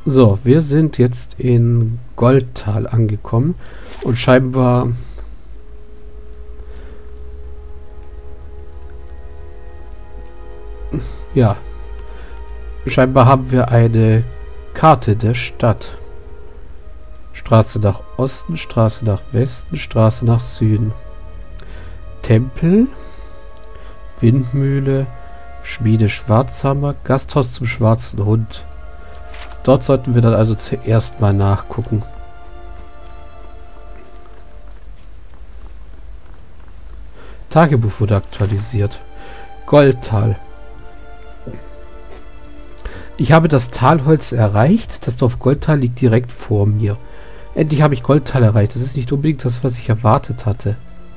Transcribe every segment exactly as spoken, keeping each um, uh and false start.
So, wir sind jetzt in Goldtal angekommen und scheinbar ja, scheinbar haben wir eine Karte der Stadt. Straße nach Osten, Straße nach Westen, Straße nach Süden. Tempel, Windmühle, Schmiede Schwarzhammer, Gasthaus zum Schwarzen Hund. Dort sollten wir dann also zuerst mal nachgucken. Tagebuch wurde aktualisiert. Goldtal. Ich habe das Talholz erreicht. Das Dorf Goldtal liegt direkt vor mir. Endlich habe ich Goldtal erreicht. Das ist nicht unbedingt das, was ich erwartet hatte.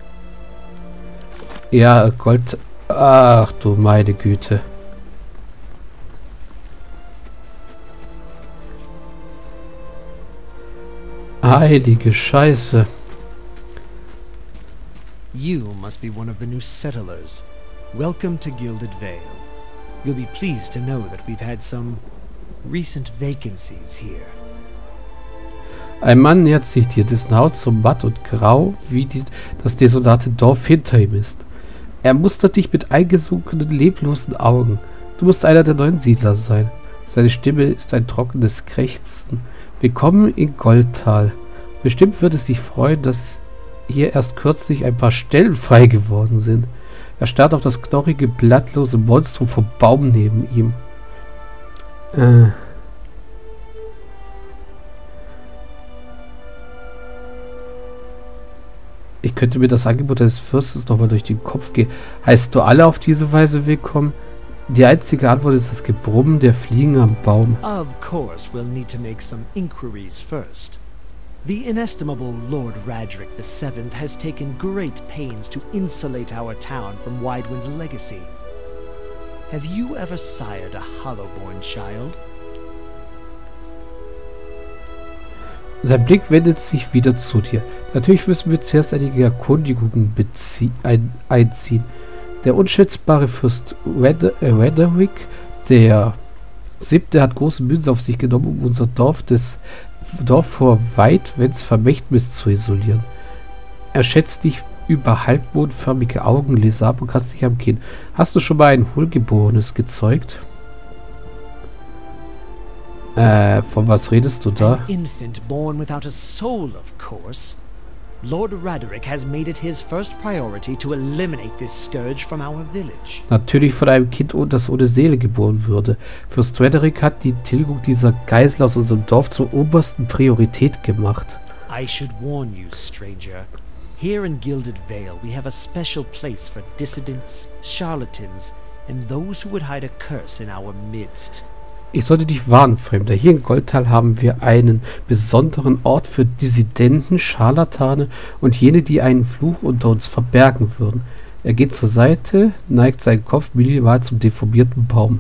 Ja, Gold... Ach du meine Güte. Heilige Scheiße. You must be one of the new settlers. Welcome to Gilded Vale. You'll be pleased to know that we've had some recent vacancies here. Ein Mann nähert sich dir, dessen Haut so matt und grau wie die, das desolate Dorf hinter ihm ist. Er mustert dich mit eingesunkenen, leblosen Augen. Du musst einer der neuen Siedler sein. Seine Stimme ist ein trockenes Krächzen. Willkommen in Goldtal. Bestimmt wird es dich freuen, dass hier erst kürzlich ein paar Stellen frei geworden sind. Er starrt auf das knorrige, blattlose Monstrum vom Baum neben ihm. Äh... Ich könnte mir das Angebot des Fürstes nochmal durch den Kopf gehen. Heißt du alle auf diese Weise willkommen? Die einzige Antwort ist das Gebrummen der Fliegen am Baum. Of course, we'll need to make some inquiries first. The inestimable Lord Radric the Seventh has taken great pains to insulate our town from Widewind's legacy. Have you ever sired a Hollowborn child? Sein Blick wendet sich wieder zu dir. Natürlich müssen wir zuerst einige Erkundigungen ein einziehen. Der unschätzbare Fürst Rederick, der Siebte, hat große Mühen auf sich genommen, um unser Dorf, des, Dorf vor Widewinds Vermächtnis zu isolieren. Er schätzt dich über halbmondförmige Augenlider ab und kratzt dich am Kinn. Hast du schon mal ein Hohlgeborenes gezeugt? Äh, von was redest du da? An infant born without a soul, of course. Lord Raderick has made it his first priority to eliminate this scourge from our village. Natürlich von einem Kind, das ohne Seele geboren würde. Fürst Raderick hat die Tilgung dieser Geisel aus unserem Dorf zur obersten Priorität gemacht. I should warn you, stranger. Here in Gilded Vale, we have a special place for dissidents, charlatans, and those who would hide a curse in our midst. Ich sollte dich warnen, Fremder. Hier in Goldtal haben wir einen besonderen Ort für Dissidenten, Scharlatane und jene, die einen Fluch unter uns verbergen würden. Er geht zur Seite, neigt seinen Kopf minimal zum deformierten Baum.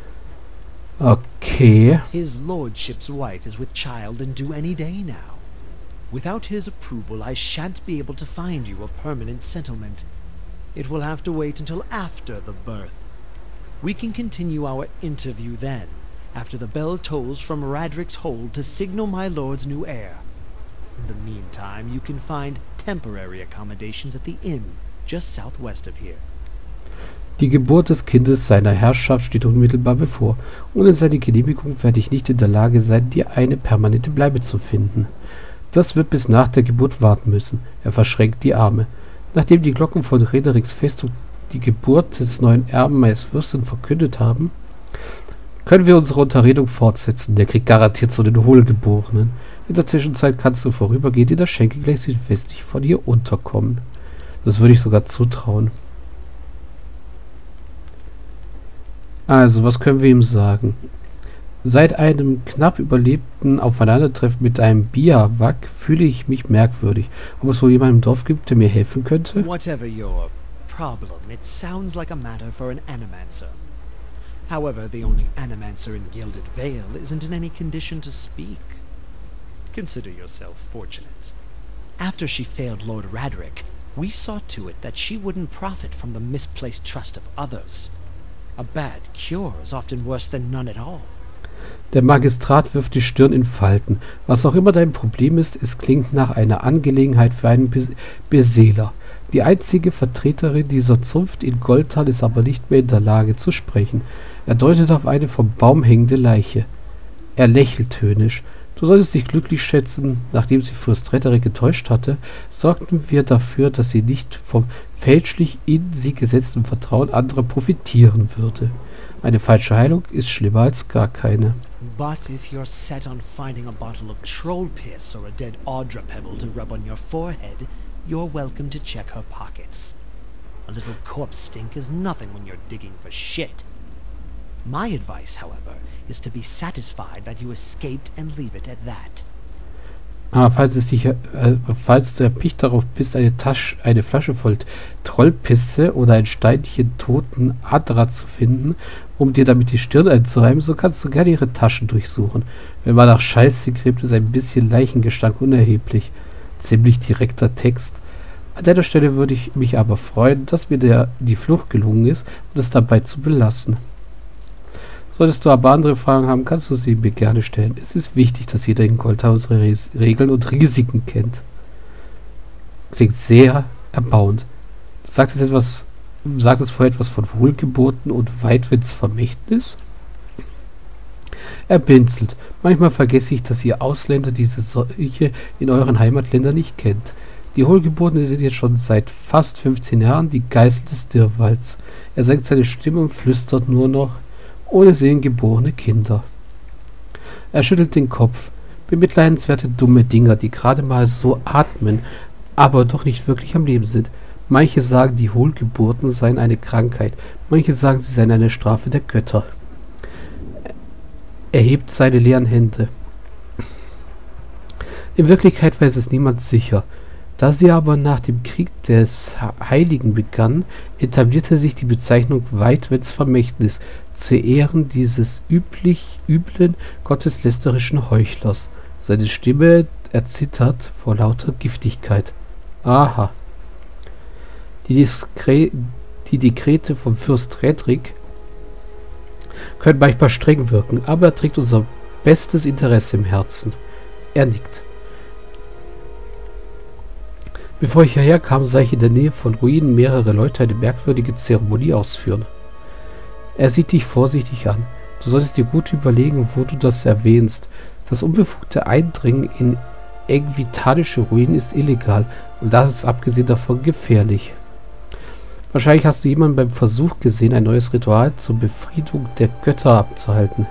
Okay. His lordship's wife is with child and due any day now. Without his approval, I shan't be able to find you a permanent settlement. It will have to wait until after the birth. We can continue our interview then, after the bell tolls from Radric's hold to signal my lord's new heir. In the meantime, you can find temporary accommodations at the inn, just southwest of here. Die Geburt des Kindes seiner Herrschaft steht unmittelbar bevor. Ohne seine Genehmigung werde ich nicht in der Lage sein, dir eine permanente Bleibe zu finden. Das wird bis nach der Geburt warten müssen. Er verschränkt die Arme. Nachdem die Glocken von Rederiks Festung die Geburt des neuen Erben meines Fürsten verkündet haben, können wir unsere Unterredung fortsetzen. Der kriegt garantiert so den Hohlgeborenen. In der Zwischenzeit kannst du vorübergehend in der Schenke gleich südwestlich von hier unterkommen. Das würde ich sogar zutrauen. Also, was können wir ihm sagen? Seit einem knapp überlebten Aufeinandertreffen mit einem Biawak fühle ich mich merkwürdig. Ob es wohl jemanden im Dorf gibt, der mir helfen könnte? Whatever your problem, it sounds like a matter for an animancer. However, the only animancer in Gilded Vale isn't in any condition to speak. Consider yourself fortunate. After she failed Lord Radric, we saw to it that she wouldn't profit from the misplaced trust of others. A bad cure is often worse than none at all. Der Magistrat wirft die Stirn in Falten. Was auch immer dein Problem ist, es klingt nach einer Angelegenheit für einen Bes Beseeler. Die einzige Vertreterin dieser Zunft in Goldtal ist aber nicht mehr in der Lage zu sprechen. Er deutet auf eine vom Baum hängende Leiche. Er lächelt höhnisch. Du solltest dich glücklich schätzen, nachdem sie Fürst Rederick getäuscht hatte, sorgten wir dafür, dass sie nicht vom fälschlich in sie gesetzten Vertrauen anderer profitieren würde. Eine falsche Heilung ist schlimmer als gar keine. But if you're set on finding a bottle of troll piss or a dead Audra pebble to rub on your forehead, you're welcome to check her pockets. A little corpse stink is nothing when you're digging for shit. My advice, however, is to be satisfied that you escaped and leave it at that. Ah, falls es dich, äh, falls du erpicht darauf bist, eine Tasche, eine Flasche voll Trollpisse oder ein Steinchen toten Adra zu finden, um dir damit die Stirn einzureiben, so kannst du gerne ihre Taschen durchsuchen. Wenn man nach Scheiße gräbt, ist ein bisschen Leichengestank unerheblich. Ziemlich direkter Text. An deiner Stelle würde ich mich aber freuen, dass mir der, die Flucht gelungen ist und es dabei zu belassen. Solltest du aber andere Fragen haben, kannst du sie mir gerne stellen. Es ist wichtig, dass jeder in Goldtal unsere Re Regeln und Risiken kennt. Klingt sehr erbauend. Du sagtest etwas, sagtest vorher etwas von Wohlgeburten und Weidwitz Vermächtnis? Er blinzelt. Manchmal vergesse ich, dass ihr Ausländer diese Seuche in euren Heimatländern nicht kennt. Die Hohlgeborenen sind jetzt schon seit fast fünfzehn Jahren die Geißel des Dirrwalds. Er senkt seine Stimme und flüstert nur noch: Ohne Sehen geborene Kinder. Er schüttelt den Kopf. Bemitleidenswerte dumme Dinger, die gerade mal so atmen, aber doch nicht wirklich am Leben sind. Manche sagen, die Hohlgeburten seien eine Krankheit. Manche sagen, sie seien eine Strafe der Götter. Er hebt seine leeren Hände. In Wirklichkeit weiß es niemand sicher. Da sie aber nach dem Krieg des Heiligen begann, etablierte sich die Bezeichnung Weidwitz Vermächtnis zu Ehren dieses üblich üblen, gotteslästerischen Heuchlers. Seine Stimme erzittert vor lauter Giftigkeit. Aha. Die, Diskre die Dekrete vom Fürst Rederick können manchmal streng wirken, aber er trägt unser bestes Interesse im Herzen. Er nickt. Bevor ich hierher kam, sah ich in der Nähe von Ruinen mehrere Leute eine merkwürdige Zeremonie ausführen. Er sieht dich vorsichtig an. Du solltest dir gut überlegen, wo du das erwähnst. Das unbefugte Eindringen in engvitanische Ruinen ist illegal und das ist abgesehen davon gefährlich. Wahrscheinlich hast du jemanden beim Versuch gesehen, ein neues Ritual zur Befriedung der Götter abzuhalten.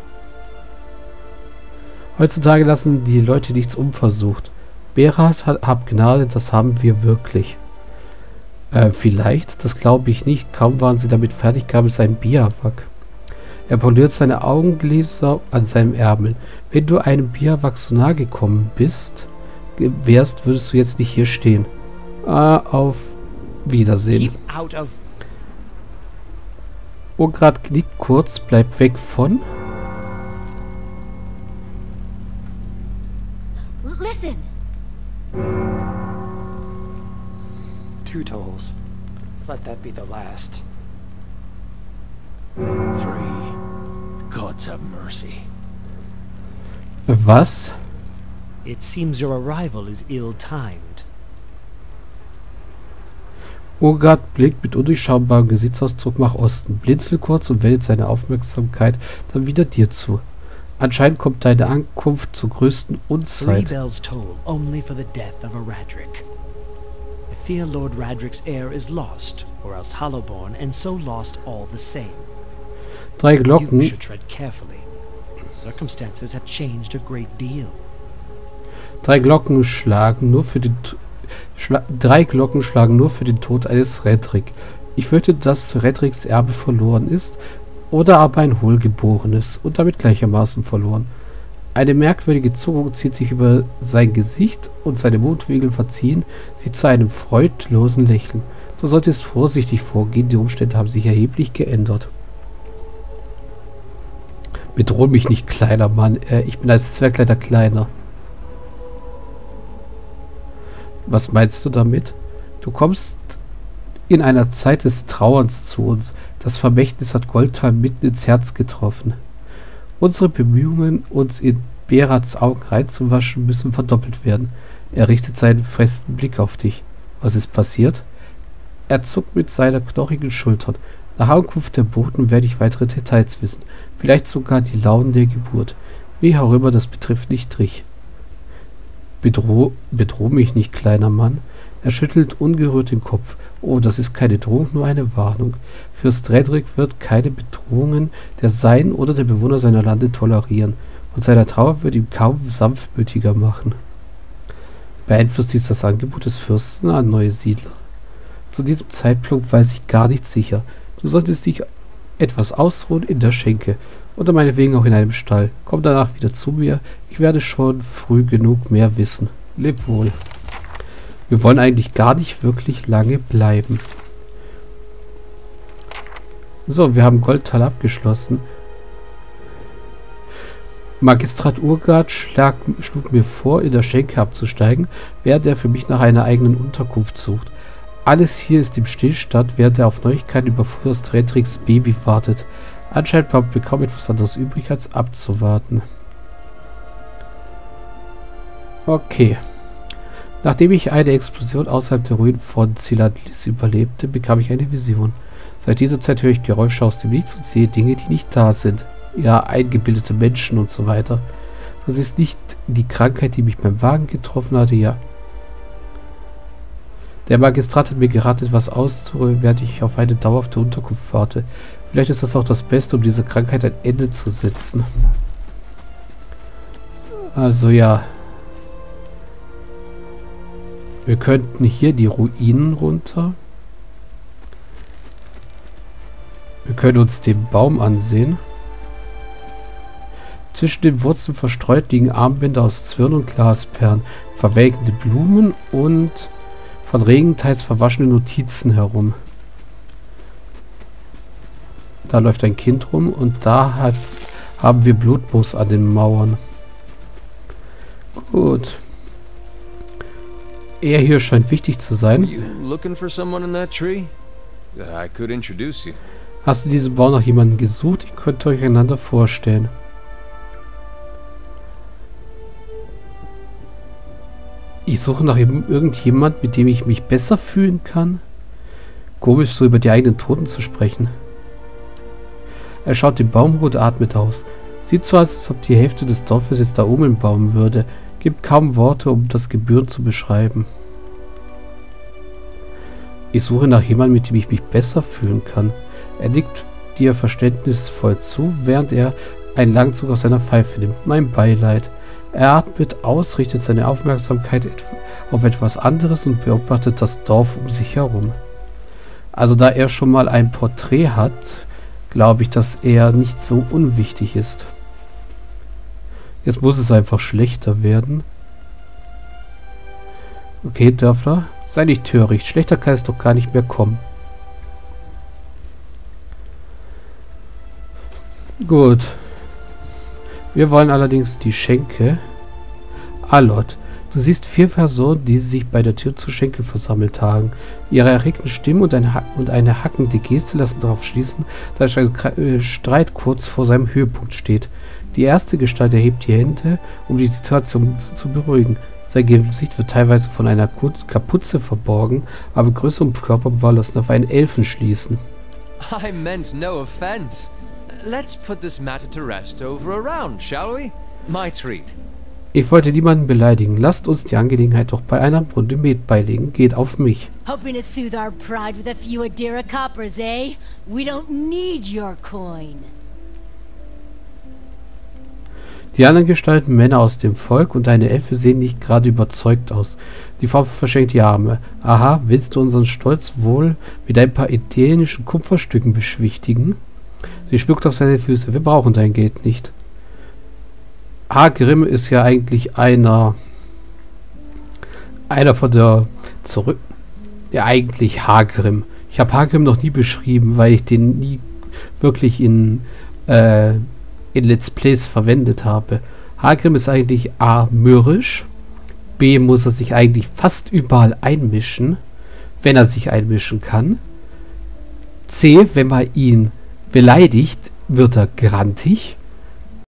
Heutzutage lassen die Leute nichts unversucht. Berat hat, hab Gnade, das haben wir wirklich. Äh, vielleicht, das glaube ich nicht. Kaum waren sie damit fertig, gab es ein Biawak. Er poliert seine Augengläser an seinem Ärmel. Wenn du einem Biawak so nahe gekommen bist, wärst, würdest du jetzt nicht hier stehen. Ah, auf Wiedersehen. Ograt knickt kurz, bleibt weg von... Listen. Two tolls. Let that be the last. Three. Gods have mercy. Was? It seems your arrival is ill-timed. Ograt blickt mit undurchschaubarem Gesichtsausdruck nach Osten, blinzelt kurz und wendet seine Aufmerksamkeit dann wieder dir zu. Anscheinend kommt deine Ankunft zur größten Three Unzeit. bells toll only for the death of a Radric. I fear Lord Radric's heir is lost, or else Hollowborn, and so lost all the same. Drei You Glocken, should tread carefully. Circumstances have changed a great deal. drei Glocken schlagen nur für den T- Schla drei Glocken schlagen nur für den Tod eines Redrick. Ich fürchte, dass Redricks Erbe verloren ist, oder aber ein Hohlgeborenes und damit gleichermaßen verloren. Eine merkwürdige Zuckung zieht sich über sein Gesicht und seine Mundwinkel verziehen sie zu einem freudlosen Lächeln. Du solltest vorsichtig vorgehen, die Umstände haben sich erheblich geändert. Bedrohe mich nicht, kleiner Mann. Äh, ich bin als Zwerg leider kleiner. Was meinst du damit? Du kommst in einer Zeit des Trauerns zu uns. Das Vermächtnis hat Goldtal mitten ins Herz getroffen. Unsere Bemühungen, uns in Berats Augen reinzuwaschen, müssen verdoppelt werden. Er richtet seinen festen Blick auf dich. Was ist passiert? Er zuckt mit seiner knochigen Schultern. Nach Ankunft der Boten werde ich weitere Details wissen. Vielleicht sogar die Launen der Geburt. Wie auch immer, das betrifft nicht dich. Bedroh, bedroh mich nicht, kleiner Mann. Er schüttelt ungerührt den Kopf. Oh, das ist keine Drohung, nur eine Warnung. Fürst Redrick wird keine Bedrohungen der Sein oder der Bewohner seiner Lande tolerieren. Und seine Trauer wird ihn kaum sanftmütiger machen. Beeinflusst dies das Angebot des Fürsten an neue Siedler? Zu diesem Zeitpunkt weiß ich gar nicht sicher. Du solltest dich etwas ausruhen in der Schenke. Oder meinetwegen auch in einem Stall. Komm danach wieder zu mir. Ich werde schon früh genug mehr wissen. Leb wohl. Wir wollen eigentlich gar nicht wirklich lange bleiben. So, wir haben Goldtal abgeschlossen. Magistrat Urgard schlag, schlug mir vor, in der Schenke abzusteigen, während er für mich nach einer eigenen Unterkunft sucht. Alles hier ist im Stillstand, während er auf Neuigkeiten über Fürst Redricks Baby wartet. Anscheinend bleibt mir kaum etwas anderes übrig, als abzuwarten. Okay. Nachdem ich eine Explosion außerhalb der Ruinen von Ziladlis überlebte, bekam ich eine Vision. Seit dieser Zeit höre ich Geräusche aus dem Nichts und sehe Dinge, die nicht da sind. Ja, eingebildete Menschen und so weiter. Das ist nicht die Krankheit, die mich beim Wagen getroffen hatte, ja. Der Magistrat hat mir geraten, etwas auszuruhen, während ich auf eine dauerhafte Unterkunft warte. Vielleicht ist das auch das Beste, um dieser Krankheit ein Ende zu setzen. Also ja. Wir könnten hier die Ruinen runter. Wir können uns den Baum ansehen. Zwischen den Wurzeln verstreut liegen Armbänder aus Zwirn und Glasperlen, verwelkende Blumen und von Regen teils verwaschene Notizen herum. Da läuft ein Kind rum und da hat, haben wir Blutmoos an den Mauern. Gut. Er hier scheint wichtig zu sein. Hast du diesen Bau nach jemandem gesucht? Ihr könnt euch einander vorstellen. Ich suche nach irgendjemand, mit dem ich mich besser fühlen kann. Komisch, so über die eigenen Toten zu sprechen. Er schaut den Baum und atmet aus. Sieht so aus, als ob die Hälfte des Dorfes jetzt da oben im Baum würde. Gibt kaum Worte, um das Gebühren zu beschreiben. Ich suche nach jemandem, mit dem ich mich besser fühlen kann. Er nickt dir verständnisvoll zu, während er einen langen Zug aus seiner Pfeife nimmt. Mein Beileid. Er atmet aus, richtet seine Aufmerksamkeit auf etwas anderes und beobachtet das Dorf um sich herum. Also da er schon mal ein Porträt hat, glaube ich, dass er nicht so unwichtig ist. Jetzt muss es einfach schlechter werden. Okay, Dörfler, sei nicht töricht. Schlechter kann es doch gar nicht mehr kommen. Gut. Wir wollen allerdings die Schenke. Alot, du siehst vier Personen, die sich bei der Tür zur Schenke versammelt haben. Ihre erregten Stimmen und eine, ha und eine hackende Geste lassen darauf schließen, dass der Streit kurz vor seinem Höhepunkt steht. Die erste Gestalt erhebt die Hände, um die Situation zu, zu beruhigen. Sein Gesicht wird teilweise von einer Kapuze verborgen, aber größere Körperbau lassen auf einen Elfen schließen. I meant no offense. Let's put this matter to rest over a round, shall we? My treat. Ich wollte niemanden beleidigen. Lasst uns die Angelegenheit doch bei einer Runde Met beilegen. Geht auf mich. Hoping to soothe our pride with a few Adira coppers, eh? We don't need your coin. Die anderen Gestalten, Männer aus dem Volk und eine Elfe, sehen nicht gerade überzeugt aus. Die Frau verschenkt die Arme. Aha, willst du unseren Stolz wohl mit ein paar italienischen Kupferstücken beschwichtigen? Sie spuckt auf seine Füße. Wir brauchen dein Geld nicht. Hagrim ist ja eigentlich einer einer von der zurück ja eigentlich Hagrim. Ich habe Hagrim noch nie beschrieben, weil ich den nie wirklich in äh, in Let's Plays verwendet habe. Hagrim ist eigentlich A, mürrisch, B, muss er sich eigentlich fast überall einmischen, wenn er sich einmischen kann, C, wenn man ihn beleidigt, wird er grantig